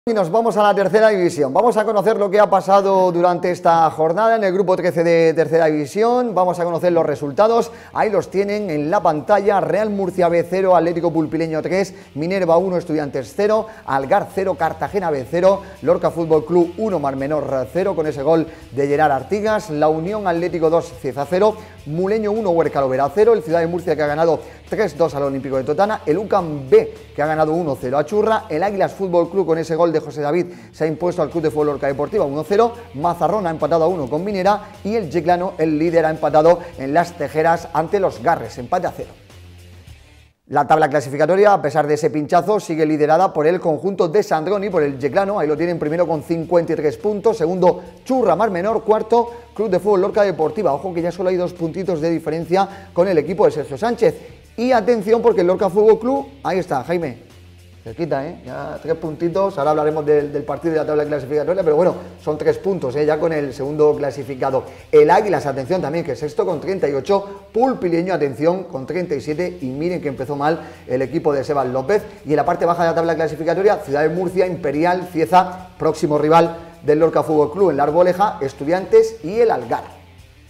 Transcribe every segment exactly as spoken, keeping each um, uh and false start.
Y nos vamos a la tercera división. Vamos a conocer lo que ha pasado durante esta jornada en el grupo trece de tercera división. Vamos a conocer los resultados. Ahí los tienen en la pantalla. Real Murcia B cero, Atlético Pulpileño tres, Minerva uno, Estudiantes cero, Algar cero, Cartagena B cero, Lorca Fútbol Club uno, Mar Menor cero, con ese gol de Gerard Artigas. La Unión Atlético dos, Cieza cero, Muleño uno, Huerca Lovera cero, el Ciudad de Murcia que ha ganado tres dos al Olímpico de Totana, el U C A M B que ha ganado uno cero a Churra, el Águilas Fútbol Club con ese gol de José David se ha impuesto al Club de Fútbol Lorca Deportiva uno cero, Mazarrón ha empatado a uno con Minera y el Yeclano, el líder, ha empatado en Las Tejeras ante los Garres, empate a cero. La tabla clasificatoria, a pesar de ese pinchazo, sigue liderada por el conjunto de Sandroni, por el Yeclano, ahí lo tienen primero con cincuenta y tres puntos, segundo Churra Mar Menor, cuarto Club de Fútbol Lorca Deportiva, ojo que ya solo hay dos puntitos de diferencia con el equipo de Sergio Sánchez, y atención porque el Lorca Fútbol Club, ahí está, Jaime, cerquita, ¿eh? Ya tres puntitos, ahora hablaremos del, del partido de la tabla clasificatoria, pero bueno, son tres puntos, ¿eh? Ya con el segundo clasificado. El Águilas, atención también, que es sexto con treinta y ocho, Pulpileño, atención, con treinta y siete, y miren que empezó mal el equipo de Sebas López. Y en la parte baja de la tabla clasificatoria, Ciudad de Murcia, Imperial, Cieza, próximo rival del Lorca Fútbol Club en la Arboleja, Estudiantes y el Algar.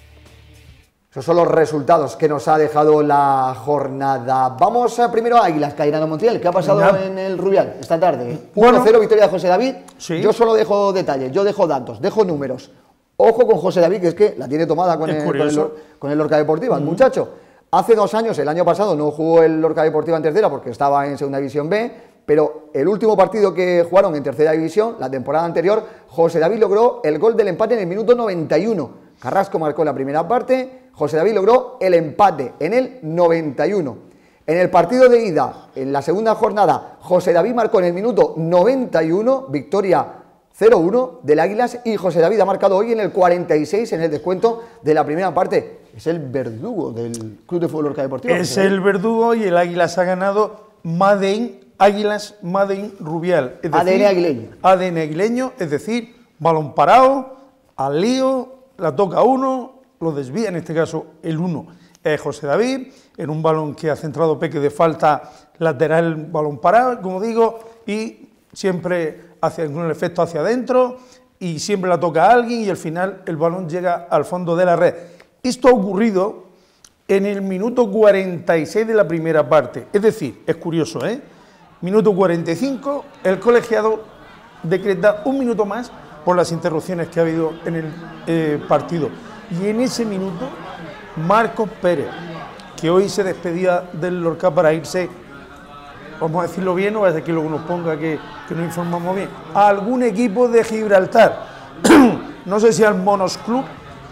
Esos son los resultados que nos ha dejado la jornada. Vamos a, primero a Águilas, Cairano Montiel. ¿Qué ha pasado ya en el Rubial esta tarde? uno cero, victoria de José David. Sí. Yo solo dejo detalles, yo dejo datos, dejo números. Ojo con José David, que es que la tiene tomada con, el, con, el, con el Lorca Deportiva, el uh-huh. muchacho. Hace dos años, el año pasado, no jugó el Lorca Deportiva en tercera porque estaba en segunda división B, pero el último partido que jugaron en tercera división, la temporada anterior, José David logró el gol del empate en el minuto noventa y uno. Carrasco marcó la primera parte, José David logró el empate en el noventa y uno. En el partido de ida, en la segunda jornada, José David marcó en el minuto noventa y uno, victoria cero uno del Águilas, y José David ha marcado hoy en el cuarenta y seis en el descuento de la primera parte. Es el verdugo del Club de Fútbol Lorca Deportiva. Es el verdugo y el Águilas ha ganado Made in Águilas, Made in Rubial. Es decir, A D N aguileño. A D N aguileño, es decir, balón parado, al lío, la toca uno, lo desvía, en este caso el uno es José David, en un balón que ha centrado Peque de falta lateral, balón parado, como digo, y siempre hacia, con el efecto hacia adentro, y siempre la toca a alguien, y al final el balón llega al fondo de la red. Esto ha ocurrido en el minuto cuarenta y seis de la primera parte, es decir, es curioso, ¿eh? Minuto cuarenta y cinco, el colegiado decreta un minuto más por las interrupciones que ha habido en el eh, partido. Y en ese minuto, Marcos Pérez, que hoy se despedía del Lorca para irse, vamos a decirlo bien, no va a ser que luego nos ponga que, que no informamos bien, a algún equipo de Gibraltar, no sé si al Monos Club,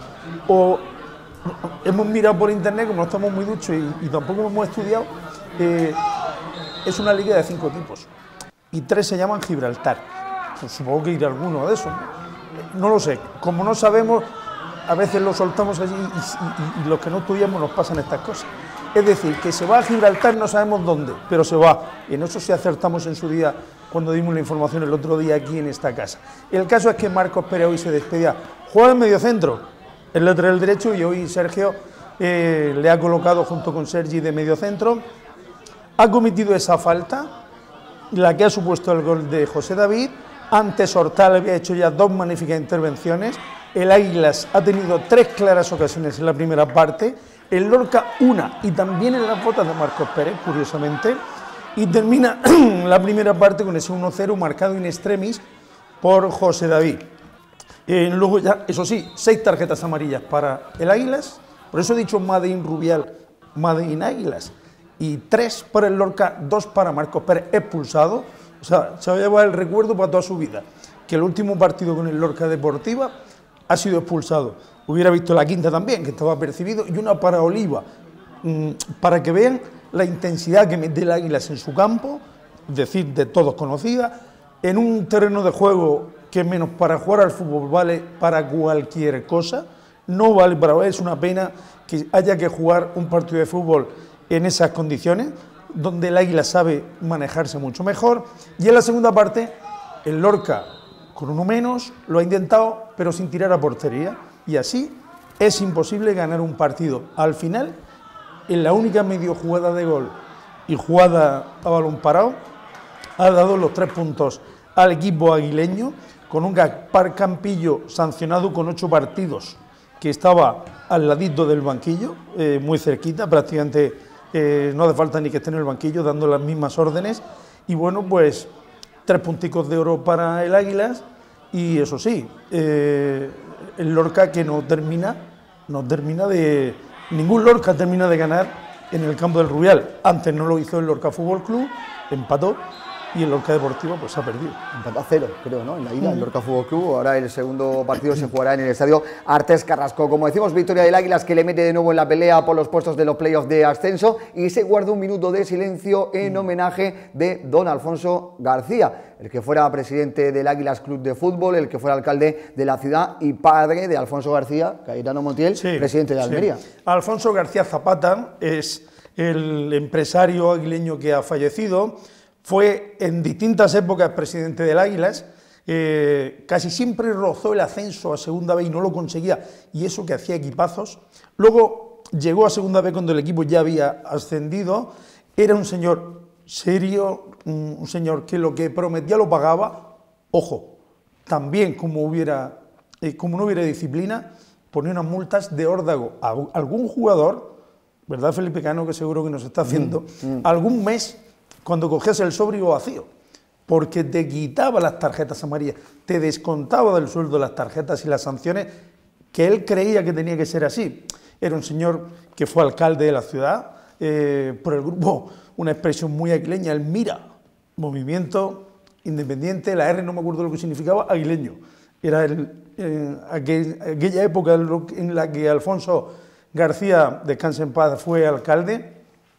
o hemos mirado por internet, como no estamos muy duchos y, y tampoco hemos estudiado, eh, es una liga de cinco equipos, y tres se llaman Gibraltar. Pues supongo que irá alguno de esos, ¿no? No lo sé, como no sabemos, a veces lo soltamos allí y, y, y los que no estudiamos nos pasan estas cosas. Es decir, que se va a Gibraltar, no sabemos dónde, pero se va. Y en eso sí acertamos en su día, cuando dimos la información el otro día aquí en esta casa. El caso es que Marcos Pérez hoy se despedía. Juega en mediocentro, el lateral derecho, y hoy Sergio eh, le ha colocado junto con Sergi de mediocentro. Ha cometido esa falta, la que ha supuesto el gol de José David. Antes Hortal había hecho ya dos magníficas intervenciones. El Águilas ha tenido tres claras ocasiones en la primera parte. El Lorca una, y también en las botas de Marcos Pérez, curiosamente. Y termina la primera parte con ese uno cero marcado in extremis por José David. Eh, luego ya, eso sí, seis tarjetas amarillas para el Águilas. Por eso he dicho Made in Rubial, Made in Águilas. Y tres para el Lorca, dos para Marcos Pérez, expulsado. O sea, se va a llevar el recuerdo para toda su vida, que el último partido con el Lorca Deportiva ha sido expulsado. Hubiera visto la quinta también, que estaba percibido, y una para Oliva, mmm, para que vean la intensidad que mete el Águilas en su campo, es decir, de todos conocida, en un terreno de juego que menos para jugar al fútbol vale para cualquier cosa, no vale para... Es una pena que haya que jugar un partido de fútbol en esas condiciones, donde el Águila sabe manejarse mucho mejor, y en la segunda parte el Lorca con uno menos lo ha intentado, pero sin tirar a portería, y así es imposible ganar un partido. Al final, en la única medio jugada de gol y jugada a balón parado, ha dado los tres puntos al equipo aguileño, con un Gaspar Campillo sancionado con ocho partidos, que estaba al ladito del banquillo, eh, muy cerquita, prácticamente eh, no hace falta ni que esté en el banquillo dando las mismas órdenes. Y bueno, pues tres punticos de oro para el Águilas, y eso sí, eh, el Lorca que no termina, no termina de, ningún Lorca termina de ganar en el campo del Rubial. Antes no lo hizo el Lorca Fútbol Club, empató, y el Lorca Deportivo pues ha perdido. Empató a cero, creo, ¿no? En la ida, el Lorca Fútbol Club. Ahora el segundo partido se jugará en el estadio Artés Carrasco. Como decimos, victoria del Águilas, que le mete de nuevo en la pelea por los puestos de los playoffs de ascenso, y se guarda un minuto de silencio en homenaje de don Alfonso García, el que fuera presidente del Águilas Club de Fútbol, el que fuera alcalde de la ciudad y padre de Alfonso García, Cayetano Montiel, sí, presidente de Almería. Sí. Alfonso García Zapata es el empresario aguileño que ha fallecido. Fue en distintas épocas presidente del Águilas, eh, casi siempre rozó el ascenso a segunda B y no lo conseguía, y eso que hacía equipazos. Luego llegó a segunda B cuando el equipo ya había ascendido. Era un señor serio, un señor que lo que prometía lo pagaba. Ojo, también como, hubiera, eh, como no hubiera disciplina, ponía unas multas de órdago a algún jugador, ¿verdad, Felipe Cano, que seguro que nos está haciendo, mm, mm. algún mes, cuando cogías el sobre iba vacío, porque te quitaba las tarjetas amarillas, te descontaba del sueldo las tarjetas y las sanciones, que él creía que tenía que ser así. Era un señor que fue alcalde de la ciudad, eh, por el grupo, una expresión muy aguileña, el MIRA, Movimiento Independiente, la R no me acuerdo lo que significaba, aguileño. Era el, eh, aquel, aquella época en la que Alfonso García, descansa en paz, fue alcalde.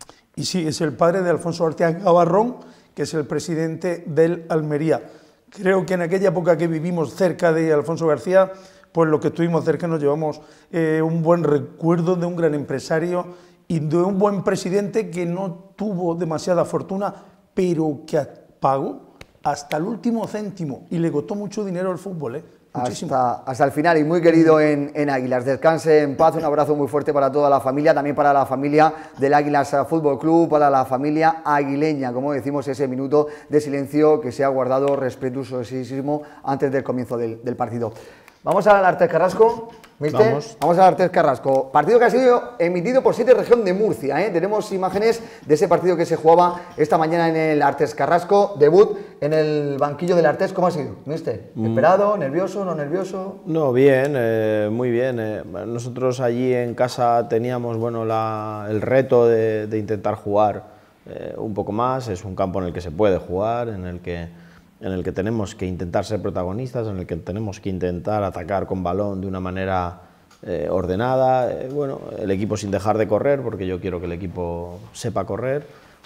Y sí, es el padre de Alfonso García Gavarrón, que es el presidente del Almería. Creo que en aquella época que vivimos cerca de Alfonso García, pues los que estuvimos cerca nos llevamos eh, un buen recuerdo de un gran empresario y de un buen presidente que no tuvo demasiada fortuna, pero que pagó hasta el último céntimo y le costó mucho dinero al fútbol, ¿eh? Hasta, hasta el final, y muy querido en, en Águilas. Descanse en paz, un abrazo muy fuerte para toda la familia, también para la familia del Águilas Fútbol Club, para la familia aguileña, como decimos, ese minuto de silencio que se ha guardado respetuosísimo antes del comienzo del, del partido. Vamos al Artés Carrasco, ¿viste? Vamos. Vamos al Artés Carrasco, partido que ha sido emitido por Siete Región de Murcia, ¿eh? Tenemos imágenes de ese partido que se jugaba esta mañana en el Artés Carrasco, debut en el banquillo del Artés. ¿Cómo ha sido, mister? ¿Esperado, nervioso, no nervioso? No, bien, eh, muy bien. Eh. Nosotros allí en casa teníamos, bueno, la, el reto de, de intentar jugar eh, un poco más. Es un campo en el que se puede jugar, en el que en el que tenemos que intentar ser protagonistas, en el que tenemos que intentar atacar con balón de una manera eh, ordenada, eh, bueno, el equipo sin dejar de correr, porque yo quiero que el equipo sepa correr,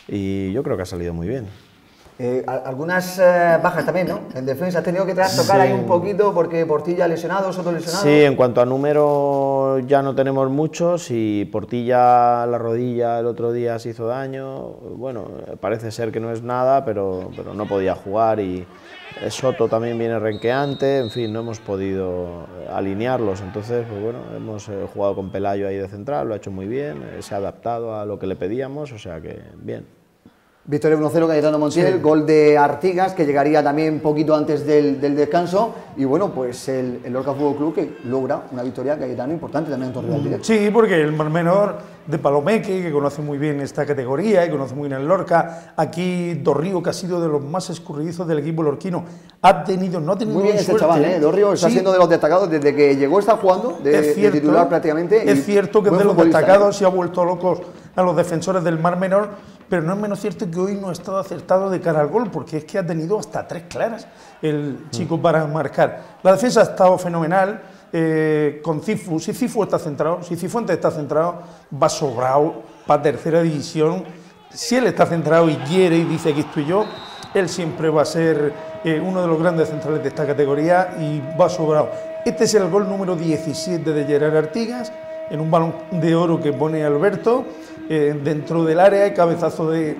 y yo creo que ha salido muy bien. Eh, algunas eh, bajas también, ¿no? En defensa, has tenido que tocar sí. ahí un poquito porque Portilla lesionado, Soto lesionado. Sí, en cuanto a número ya no tenemos muchos, y Portilla la rodilla el otro día se hizo daño. Bueno, parece ser que no es nada, pero, pero no podía jugar, y Soto también viene renqueante. En fin, no hemos podido alinearlos, entonces pues bueno, hemos eh, jugado con Pelayo ahí de central, lo ha hecho muy bien, eh, se ha adaptado a lo que le pedíamos, o sea que bien. Victoria uno cero, Cayetano Montiel, sí. Gol de Artigas, que llegaría también un poquito antes del, del descanso, y bueno, pues el, el Lorca Fútbol Club que logra una victoria, Cayetano, importante también en torno al directo. Sí, porque el Mar Menor de Palomeque, que conoce muy bien esta categoría, y conoce muy bien el Lorca, aquí Dorrío, que ha sido de los más escurridizos del equipo lorquino, ha tenido, no ha tenido muy bien suerte, este chaval, ¿eh? Dorrío está sí. siendo de los destacados desde que llegó, está jugando de, es cierto, de titular prácticamente. Es cierto que es de los destacados, se ha vuelto locos a los defensores del Mar Menor, pero no es menos cierto que hoy no ha estado acertado de cara al gol, porque es que ha tenido hasta tres claras el chico para marcar. La defensa ha estado fenomenal, eh, con Cifu. Si Cifu está centrado, si Cifuentes está centrado, va sobrado para tercera división. Si él está centrado y quiere y dice que estoy yo, él siempre va a ser eh, uno de los grandes centrales de esta categoría y va sobrado. Este es el gol número diecisiete de Gerard Artigas, en un balón de oro que pone Alberto, eh, dentro del área, cabezazo de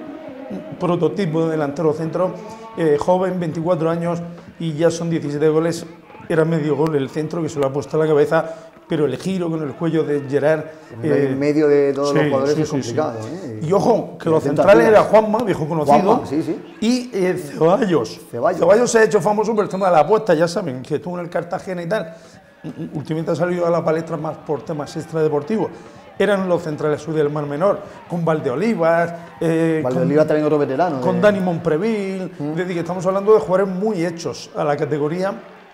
prototipo de delantero centro, eh, joven, veinticuatro años, y ya son diecisiete goles era medio gol el centro que se lo ha puesto a la cabeza, pero el giro con el cuello de Gerard... Eh, en medio de todos sí, los jugadores sí, es sí, complicado. Sí. ¿eh? Y ojo, que y los centrales era Juanma, viejo conocido, Juanma, sí, sí. y eh, Ceballos. Ceballos. Ceballos se ha hecho famoso por el tema de la apuesta, ya saben, que estuvo en el Cartagena y tal. Últimamente ha salido a la palestra más por temas extradeportivos. Eran los centrales sur del Mar Menor, con Valdeolivas, eh, Valdeolivas también otro veterano. Con de... Dani Monpreville, mm. es decir, que estamos hablando de jugadores muy hechos a la categoría.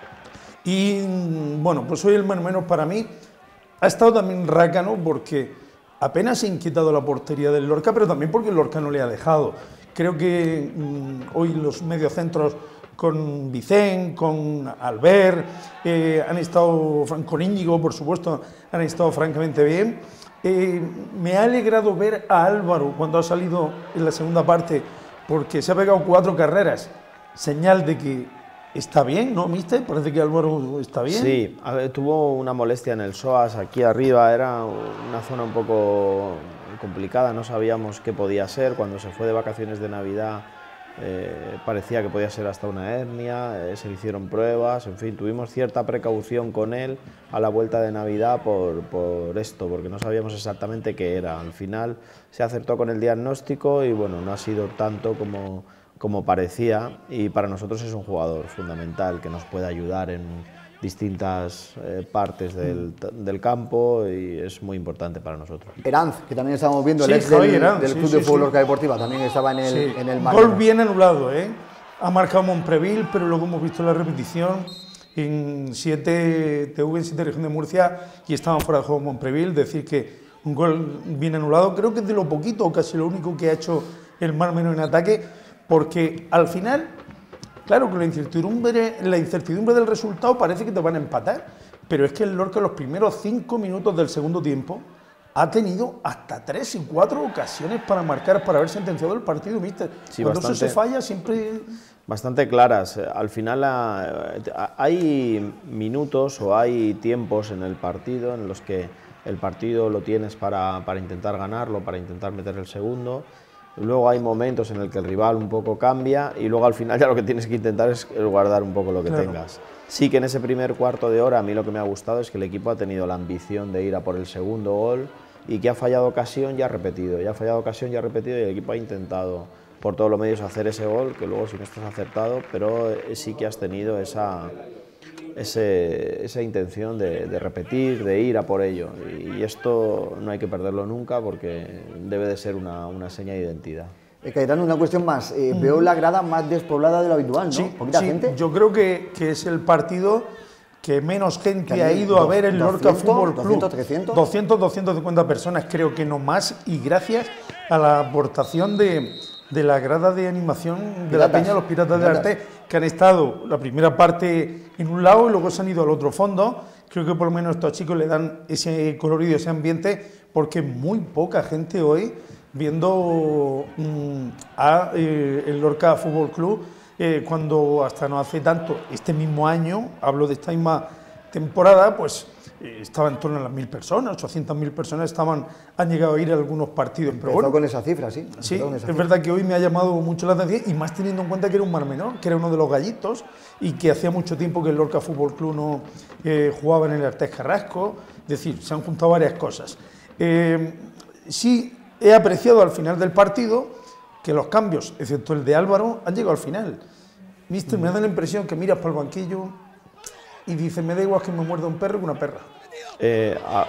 Y bueno, pues hoy el Mar Menor para mí ha estado también rácano porque apenas se ha inquietado la portería del Lorca, pero también porque el Lorca no le ha dejado. Creo que mmm, hoy los mediocentros con Vicent, con Albert, eh, han estado, con Íñigo, por supuesto, han estado francamente bien. Eh, me ha alegrado ver a Álvaro cuando ha salido en la segunda parte, porque se ha pegado cuatro carreras, señal de que está bien, ¿no, mister? Parece que Álvaro está bien. Sí, a ver, tuvo una molestia en el psoas aquí arriba, era una zona un poco complicada, no sabíamos qué podía ser. Cuando se fue de vacaciones de Navidad eh, parecía que podía ser hasta una hernia, eh, se le hicieron pruebas, en fin, tuvimos cierta precaución con él a la vuelta de Navidad por, por esto, porque no sabíamos exactamente qué era. Al final se acertó con el diagnóstico y bueno, no ha sido tanto como... como parecía, y para nosotros es un jugador fundamental que nos puede ayudar en distintas eh, partes del, del campo y es muy importante para nosotros. Eranz, que también estamos viendo, sí, el ex del, Eranz, del sí, Club sí, de Fútbol sí. Lorca Deportiva, también estaba en el, sí. en el Mar. Gol bien anulado, ¿eh? Ha marcado Monpreville, pero luego hemos visto la repetición en siete T V, en siete Región de Murcia, y estaban fuera de juego Monpreville, decir que un gol bien anulado, creo que es de lo poquito o casi lo único que ha hecho el Mar Menor en ataque, porque al final, claro, con la incertidumbre, la incertidumbre del resultado parece que te van a empatar, pero es que el Lorca en los primeros cinco minutos del segundo tiempo ha tenido hasta tres y cuatro ocasiones para marcar, para haber sentenciado el partido, mister. Sí, cuando bastante, eso se falla siempre... Bastante claras. Al final a, hay minutos o hay tiempos en el partido en los que el partido lo tienes para, para intentar ganarlo, para intentar meter el segundo. Luego hay momentos en el que el rival un poco cambia y luego al final ya lo que tienes que intentar es guardar un poco lo que claro. tengas. Sí que en ese primer cuarto de hora a mí lo que me ha gustado es que el equipo ha tenido la ambición de ir a por el segundo gol y que ha fallado ocasión y ha repetido, ya ha fallado ocasión y ha repetido y el equipo ha intentado por todos los medios hacer ese gol, que luego si no estás acertado, pero sí que has tenido esa, ese, esa intención de, de repetir, de ir a por ello. Y esto no hay que perderlo nunca porque debe de ser una, una seña de identidad. Eh, Cayetano, una cuestión más. Eh, mm. Veo la grada más despoblada de lo habitual, ¿no? Sí, ¿Poquita sí, gente? Yo creo que, que es el partido que menos gente ha ido a ver el Lorca Fútbol Club. doscientos, trescientos. doscientos, doscientos cincuenta personas, creo que no más, y gracias a la aportación de, de la grada de animación de Piratas. la Peña, los Piratas, Piratas del Arte, que han estado la primera parte en un lado y luego se han ido al otro fondo. Creo que por lo menos estos chicos le dan ese colorido, ese ambiente, porque muy poca gente hoy viendo mmm, a eh, el Lorca Fútbol Club, eh, cuando hasta no hace tanto, este mismo año, hablo de esta misma temporada, pues eh, estaba en torno a las mil personas, ochocientas mil personas estaban, han llegado a ir a algunos partidos. Pero bueno, con esa cifra, sí. Sí, esa es cifra. verdad que hoy me ha llamado mucho la atención y más teniendo en cuenta que era un Mar Menor, que era uno de los gallitos y que hacía mucho tiempo que el Lorca Fútbol Club no eh, jugaba en el Artés Carrasco, es decir, se han juntado varias cosas. Eh, sí, he apreciado al final del partido que los cambios, excepto el de Álvaro, han llegado al final. Mister, mm. me da la impresión que miras para el banquillo y dices, me da igual que me muerda un perro que una perra. Eh, a,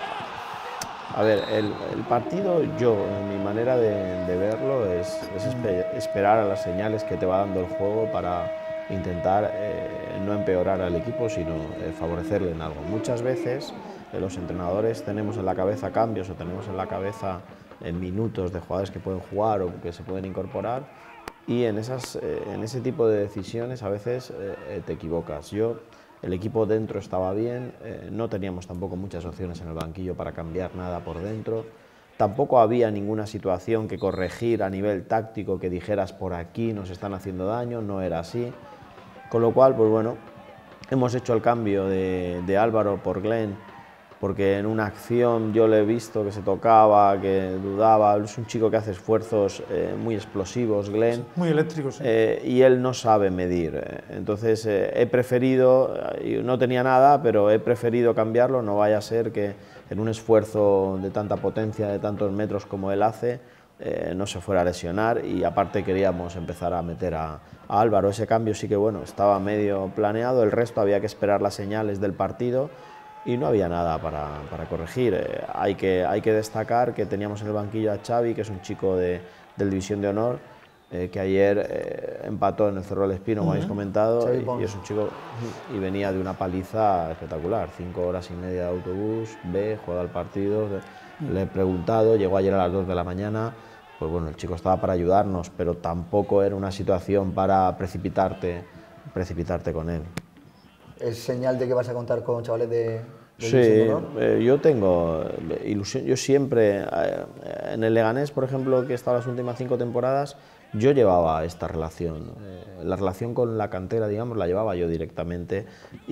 a ver, el, el partido, yo, mi manera de, de verlo es, es esper, esperar a las señales que te va dando el juego para intentar eh, no empeorar al equipo, sino eh, favorecerle en algo. Muchas veces eh, los entrenadores tenemos en la cabeza cambios o tenemos en la cabeza en minutos de jugadores que pueden jugar o que se pueden incorporar y en, esas, eh, en ese tipo de decisiones a veces eh, te equivocas. Yo, el equipo dentro estaba bien, eh, no teníamos tampoco muchas opciones en el banquillo para cambiar nada por dentro, tampoco había ninguna situación que corregir a nivel táctico que dijeras por aquí nos están haciendo daño, no era así, con lo cual, pues bueno, hemos hecho el cambio de, de Álvaro por Glenn porque en una acción yo le he visto que se tocaba, que dudaba. Es un chico que hace esfuerzos eh, muy explosivos, Glenn. Sí, muy eléctricos. Sí. Eh, y él no sabe medir. Eh. Entonces eh, he preferido, no tenía nada, pero he preferido cambiarlo, no vaya a ser que en un esfuerzo de tanta potencia, de tantos metros como él hace, eh, no se fuera a lesionar, y aparte queríamos empezar a meter a, a Álvaro. Ese cambio sí que bueno, estaba medio planeado, el resto había que esperar las señales del partido, y no había nada para, para corregir. Eh, hay, que, hay que destacar que teníamos en el banquillo a Xavi, que es un chico de, del División de Honor, eh, que ayer eh, empató en el Cerro del Espino, como uh-huh. habéis comentado, y, y es un chico, y venía de una paliza espectacular, cinco horas y media de autobús, ve, juega el partido, uh-huh. le he preguntado, llegó ayer a las dos de la mañana, pues bueno, el chico estaba para ayudarnos, pero tampoco era una situación para precipitarte, precipitarte con él. ¿Es señal de que vas a contar con chavales de, de Sí, eh, yo tengo ilusión, yo siempre, eh, en el Leganés, por ejemplo, que he estado las últimas cinco temporadas, yo llevaba esta relación, eh, la relación con la cantera, digamos, la llevaba yo directamente,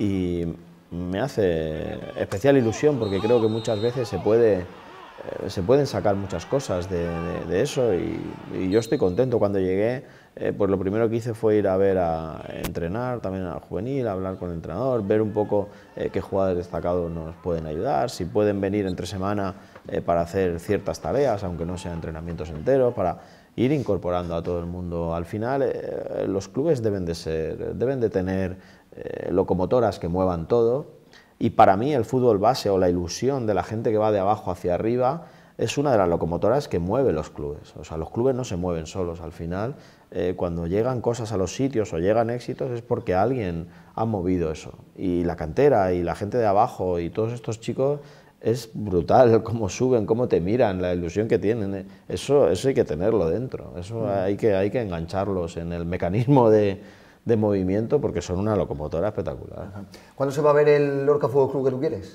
y me hace especial ilusión porque creo que muchas veces se puede, eh, se pueden sacar muchas cosas de, de, de eso, y, y yo estoy contento. Cuando llegué, Eh, pues lo primero que hice fue ir a ver a entrenar también al juvenil, a hablar con el entrenador, ver un poco eh, qué jugadores destacados nos pueden ayudar, si pueden venir entre semana eh, para hacer ciertas tareas, aunque no sean entrenamientos enteros, para ir incorporando a todo el mundo. Al final eh, los clubes deben de ser, deben de tener eh, locomotoras que muevan todo, y para mí el fútbol base, o la ilusión de la gente que va de abajo hacia arriba, es una de las locomotoras que mueve los clubes. O sea, los clubes no se mueven solos. Al final, eh, cuando llegan cosas a los sitios o llegan éxitos, es porque alguien ha movido eso. Y la cantera y la gente de abajo y todos estos chicos, es brutal cómo suben, cómo te miran, la ilusión que tienen. Eso, eso hay que tenerlo dentro. Eso hay que, hay que engancharlos en el mecanismo de, de movimiento, porque son una locomotora espectacular. ¿Cuándo se va a ver el Lorca Fútbol Club que tú quieres?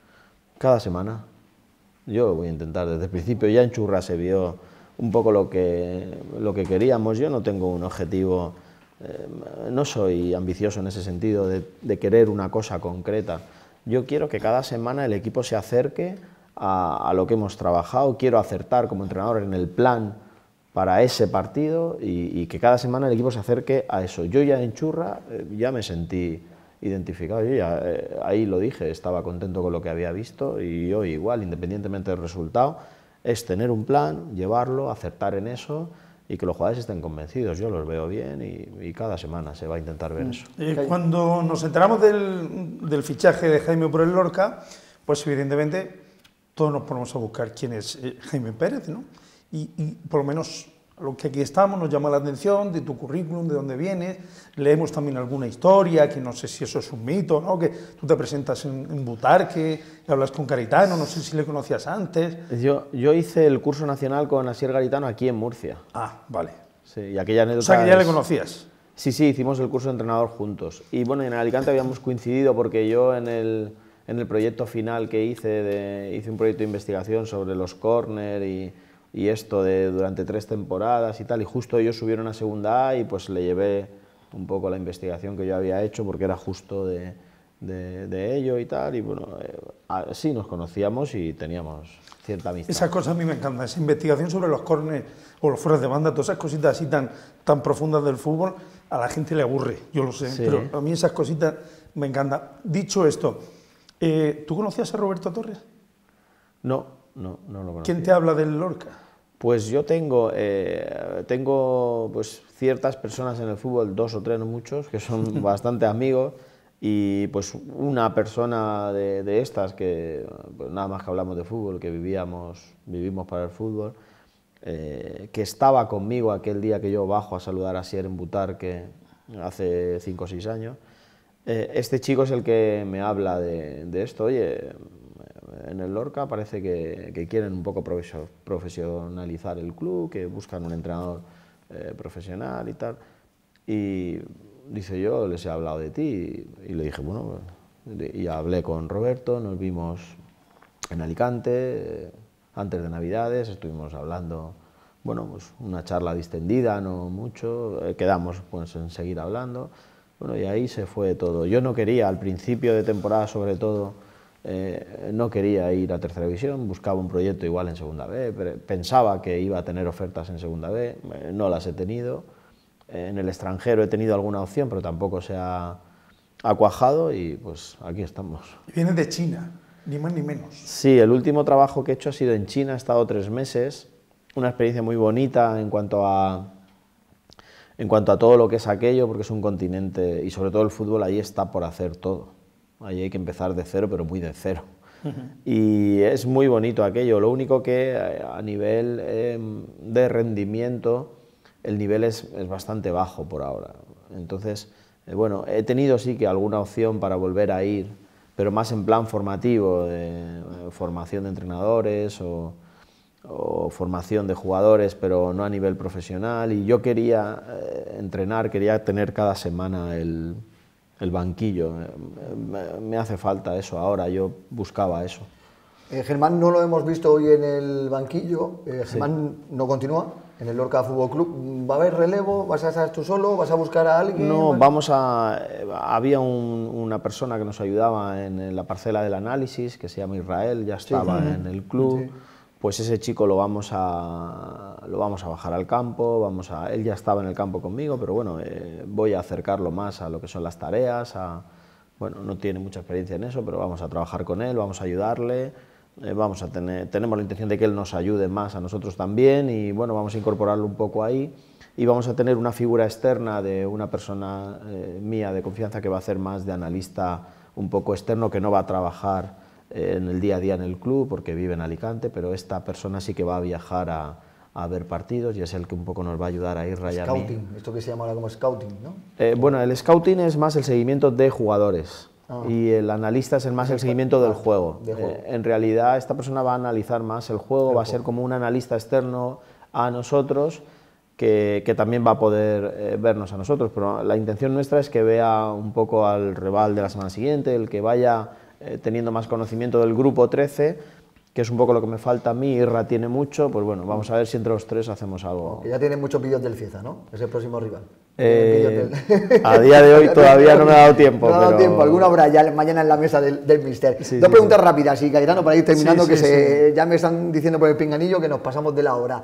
Cada semana. Yo lo voy a intentar desde el principio. Ya en Churra se vio un poco lo que, lo que queríamos. Yo no tengo un objetivo, eh, no soy ambicioso en ese sentido de, de querer una cosa concreta. Yo quiero que cada semana el equipo se acerque a, a lo que hemos trabajado. Quiero acertar como entrenador en el plan para ese partido, y, y que cada semana el equipo se acerque a eso. Yo ya en Churra eh, ya me sentí identificado, yo ya eh, ahí lo dije, estaba contento con lo que había visto, y hoy igual, independientemente del resultado, es tener un plan, llevarlo, acertar en eso, y que los jugadores estén convencidos. Yo los veo bien, y, y cada semana se va a intentar ver eso. Eh, cuando nos enteramos del, del fichaje de Jaime por el Lorca, pues evidentemente todos nos ponemos a buscar quién es eh, Jaime Pérez, ¿no? Y, y por lo menos lo que aquí estamos nos llama la atención de tu currículum, de dónde vienes, leemos también alguna historia, que no sé si eso es un mito, ¿no? Que tú te presentas en, en Butarque, y hablas con Garitano, no sé si le conocías antes. Yo, yo hice el curso nacional con Asier Garitano aquí en Murcia. Ah, vale. Sí, y aquella anécdota. O sea, que ya es... le conocías. Sí, sí, hicimos el curso de entrenador juntos. Y bueno, en Alicante habíamos coincidido porque yo en el, en el proyecto final que hice, de, hice un proyecto de investigación sobre los córner y... y esto de durante tres temporadas y tal, y justo ellos subieron a segunda A, y pues le llevé un poco la investigación que yo había hecho, porque era justo de, de, de ello y tal, y bueno, eh, sí nos conocíamos y teníamos cierta amistad. Esas cosas a mí me encantan, esa investigación sobre los córneres o los fueras de banda, todas esas cositas así tan, tan profundas del fútbol, a la gente le aburre, yo lo sé, sí. Pero a mí esas cositas me encantan. Dicho esto, eh, ¿tú conocías a Roberto Torres? No. No, no lo conocía. ¿Quién te habla del Lorca? Pues yo tengo, eh, tengo pues, ciertas personas en el fútbol, dos o tres, no muchos, que son bastante amigos, y pues una persona de, de estas que pues, nada más que hablamos de fútbol, que vivíamos, vivimos para el fútbol, eh, que estaba conmigo aquel día que yo bajo a saludar a Asier en Butarque hace cinco o seis años. Eh, este chico es el que me habla de, de esto. Oye, en el Lorca parece que, que quieren un poco profesionalizar el club, que buscan un entrenador eh, profesional y tal. Y dice, yo les he hablado de ti, y, y le dije, bueno, y hablé con Roberto, nos vimos en Alicante, eh, antes de Navidades, estuvimos hablando, bueno, pues una charla distendida, no mucho, eh, quedamos pues en seguir hablando, bueno, y ahí se fue todo. Yo no quería, al principio de temporada sobre todo, eh, no quería ir a tercera división, buscaba un proyecto igual en segunda B, pero pensaba que iba a tener ofertas en segunda B, eh, no las he tenido. En el extranjero he tenido alguna opción, pero tampoco se ha, ha cuajado y pues aquí estamos. Vienes de China, ni más ni menos. Sí, el último trabajo que he hecho ha sido en China, he estado tres meses, una experiencia muy bonita en cuanto a, en cuanto a todo lo que es aquello, porque es un continente y sobre todo el fútbol ahí está por hacer todo. Ahí hay que empezar de cero, pero muy de cero. Uh-huh. Y es muy bonito aquello, lo único que a nivel eh, de rendimiento, el nivel es, es bastante bajo por ahora. Entonces, eh, bueno, he tenido sí que alguna opción para volver a ir, pero más en plan formativo, de eh, formación de entrenadores o, o formación de jugadores, pero no a nivel profesional. Y yo quería eh, entrenar, quería tener cada semana el... el banquillo, me, me hace falta eso ahora, yo buscaba eso. Eh, Germán no lo hemos visto hoy en el banquillo, eh, Germán sí. no continúa en el Lorca Fútbol Club, ¿va a haber relevo? ¿Vas a estar tú solo? ¿Vas a buscar a alguien? No, vamos a... había un, una persona que nos ayudaba en la parcela del análisis, que se llama Israel, ya estaba sí. en el club. Sí. Pues ese chico lo vamos a, lo vamos a bajar al campo, vamos a, él ya estaba en el campo conmigo, pero bueno, eh, voy a acercarlo más a lo que son las tareas, a, bueno, no tiene mucha experiencia en eso, pero vamos a trabajar con él, vamos a ayudarle, eh, vamos a tener, tenemos la intención de que él nos ayude más a nosotros también y bueno, vamos a incorporarlo un poco ahí y vamos a tener una figura externa de una persona eh, mía de confianza que va a hacer más de analista un poco externo, que no va a trabajar en el día a día en el club porque vive en Alicante, pero esta persona sí que va a viajar a, a ver partidos y es el que un poco nos va a ayudar a ir rayando. Scouting, esto que se llama ahora como scouting, ¿no? Eh, bueno, el scouting es más el seguimiento de jugadores ah. y el analista es el más el seguimiento del juego. De juego. Eh, en realidad esta persona va a analizar más el juego, el va juego. a ser como un analista externo a nosotros que, que también va a poder eh, vernos a nosotros, pero la intención nuestra es que vea un poco al rival de la semana siguiente, el que vaya Eh, teniendo más conocimiento del grupo trece, que es un poco lo que me falta a mí, Irra tiene mucho, pues bueno, vamos a ver si entre los tres hacemos algo. Que ya tiene muchos vídeos del Cieza, ¿no? Es el próximo rival. Eh, del... A día de hoy todavía no me ha dado tiempo. No me ha dado pero... tiempo, alguna habrá ya mañana en la mesa del, del Mister. Sí, Dos sí, preguntas sí. rápidas, y Cayetano, para ir terminando, sí, sí, que se, sí. ya me están diciendo por el pinganillo que nos pasamos de la hora.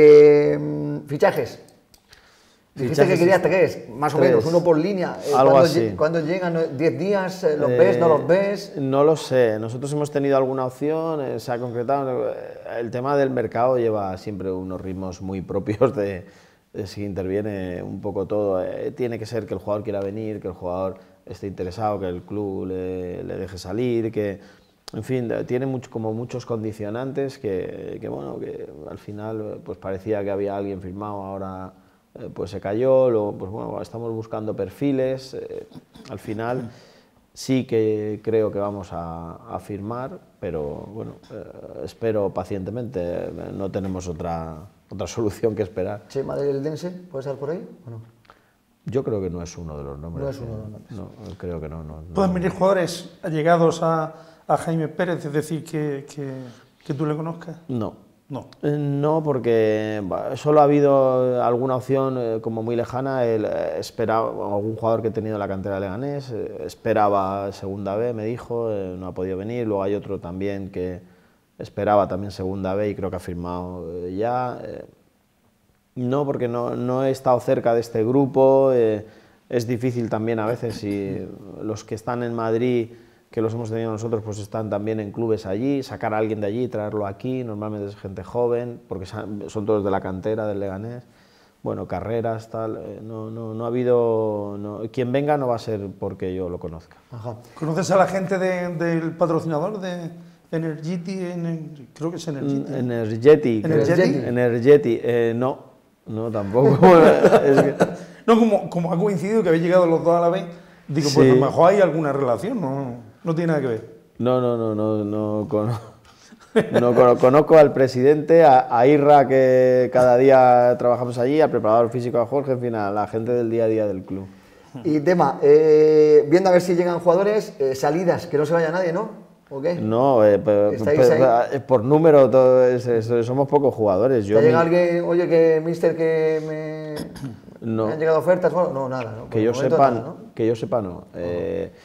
Eh, fichajes. Dijiste que querías tres, más o menos, uno por línea. Eh, Algo ¿cuándo, así. ¿Cuándo llegan? ¿diez días? ¿Los eh, ves? ¿No los ves? No lo sé. Nosotros hemos tenido alguna opción, eh, se ha concretado. El tema del mercado lleva siempre unos ritmos muy propios de, de si interviene un poco todo. Eh, tiene que ser que el jugador quiera venir, que el jugador esté interesado, que el club le, le deje salir, que... En fin, tiene mucho, como muchos condicionantes que, que, bueno, que al final pues parecía que había alguien firmado, ahora... pues se cayó, luego, pues bueno, estamos buscando perfiles, eh, al final sí que creo que vamos a, a firmar, pero bueno, eh, espero pacientemente, eh, no tenemos otra, otra solución que esperar. ¿Chema del Eldense puede estar por ahí o no? Yo creo que no es uno de los nombres. No es uno de los nombres. No, creo que no. no, no. ¿Pueden venir jugadores allegados a, a Jaime Pérez, es decir, que, que, que tú le conozcas? No. No. No, porque solo ha habido alguna opción eh, como muy lejana. Él eh, esperaba, algún jugador que he tenido en la cantera de Leganés, eh, esperaba segunda B, me dijo, eh, no ha podido venir. Luego hay otro también que esperaba también segunda B y creo que ha firmado eh, ya. Eh, no, porque no, no he estado cerca de este grupo, eh, es difícil también a veces si los que están en Madrid, que los hemos tenido nosotros, pues están también en clubes allí, sacar a alguien de allí, traerlo aquí, normalmente es gente joven, porque son todos de la cantera del Leganés, bueno, carreras, tal, no, no, no ha habido, no, quien venga no va a ser porque yo lo conozca. Ajá. ¿Conoces a la gente de, del patrocinador de Energeti? En, creo que es Energeti. Energeti. Energeti. Energeti, eh, no, no tampoco. Es que... No, como, como ha coincidido que habéis llegado los dos a la vez, digo, sí. Pues a lo mejor hay alguna relación, no... No tiene nada que ver. No, no, no, no, no, conozco, no conozco al presidente, a, a Irra, que cada día trabajamos allí, al preparador físico, a Jorge, en fin, a la gente del día a día del club. Y tema, eh, viendo a ver si llegan jugadores, eh, salidas, que no se vaya nadie, ¿no? ¿O qué? No, eh, pe, pe, por número, todo es, es, somos pocos jugadores. Yo ¿Te llega mi... alguien, oye, que mister, que me, no. me han llegado ofertas? Bueno, no, nada, ¿no? Que yo, sepa, nada, ¿no? que yo sepa, no. Eh,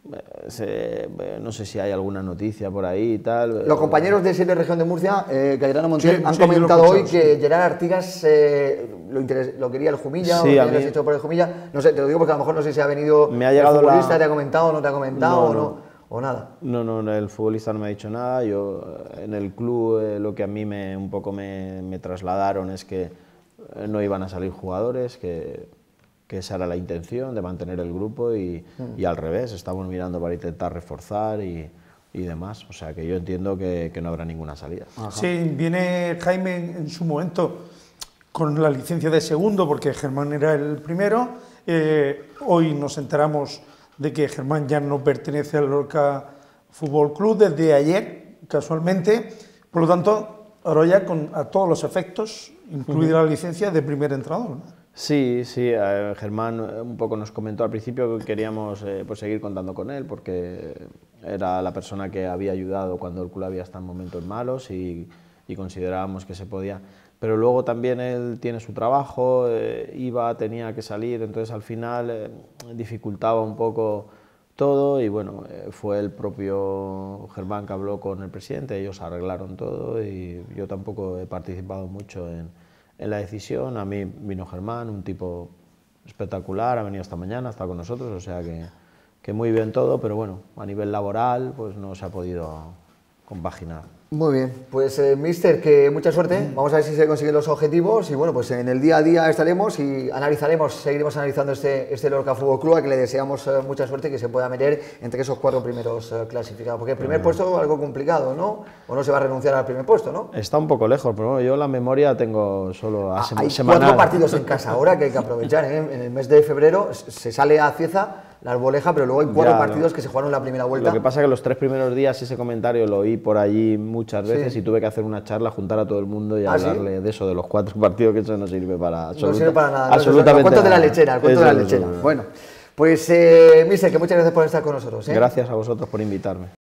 Se, no sé si hay alguna noticia por ahí y tal. Los compañeros de Serie Región de Murcia, eh, Cayetano Montiel, Sí, han sí, comentado hoy sí. que Gerard Artigas eh, lo, interes- lo quería el Jumilla, Sí, o a lo has mí- hecho por el Jumilla. No sé, te lo digo porque a lo mejor no sé si ha venido Me ha llegado el futbolista, la- te ha comentado, no te ha comentado, No, o, no, no. o nada. No, no, el futbolista no me ha dicho nada. Yo eh, en el club eh, lo que a mí me, un poco me, me trasladaron es que eh, no iban a salir jugadores, que, que esa era la intención de mantener el grupo y, mm. y al revés, estamos mirando para intentar reforzar y, y demás. O sea que yo entiendo que, que no habrá ninguna salida. Ajá. Sí, viene Jaime en, en su momento con la licencia de segundo porque Germán era el primero. Eh, hoy nos enteramos de que Germán ya no pertenece al Lorca Fútbol Club desde ayer, casualmente. Por lo tanto, ahora ya con a todos los efectos, incluida uh-huh. la licencia de primer entrenador, ¿no? Sí, sí, eh, Germán un poco nos comentó al principio que queríamos eh, pues seguir contando con él porque era la persona que había ayudado cuando el club había estado en momentos malos y, y considerábamos que se podía. Pero luego también él tiene su trabajo, eh, iba, tenía que salir, entonces al final eh, dificultaba un poco todo y bueno, eh, fue el propio Germán que habló con el presidente, ellos arreglaron todo y yo tampoco he participado mucho en, en la decisión. A mí vino Germán, un tipo espectacular, ha venido esta mañana, está con nosotros, o sea que, que muy bien todo, pero bueno, a nivel laboral pues no se ha podido compaginar. Muy bien, pues eh, mister, que mucha suerte, vamos a ver si se consiguen los objetivos y bueno, pues en el día a día estaremos y analizaremos, seguiremos analizando este, este Lorca Fútbol Club, a que le deseamos eh, mucha suerte y que se pueda meter entre esos cuatro primeros eh, clasificados, porque el primer uh-huh. puesto es algo complicado, ¿no? O no se va a renunciar al primer puesto, ¿no? Está un poco lejos, pero bueno, yo la memoria tengo solo a ah, sem hay semanal. Cuatro partidos en casa ahora que hay que aprovechar, ¿eh? En el mes de febrero se sale a Cieza, la Arboleja, pero luego hay cuatro ya, partidos no. que se jugaron la primera vuelta. Lo que pasa es que los tres primeros días ese comentario lo oí por allí muchas veces sí. y tuve que hacer una charla, juntar a todo el mundo y ¿Ah, hablarle ¿sí? de eso, de los cuatro partidos, que eso no sirve para absoluta, no sirve para nada. Absolutamente no, el cuento de la lechera, el cuento eso, de la lechera. Eso, eso. Bueno, pues, eh, mister, que muchas gracias por estar con nosotros. ¿eh? Gracias a vosotros por invitarme.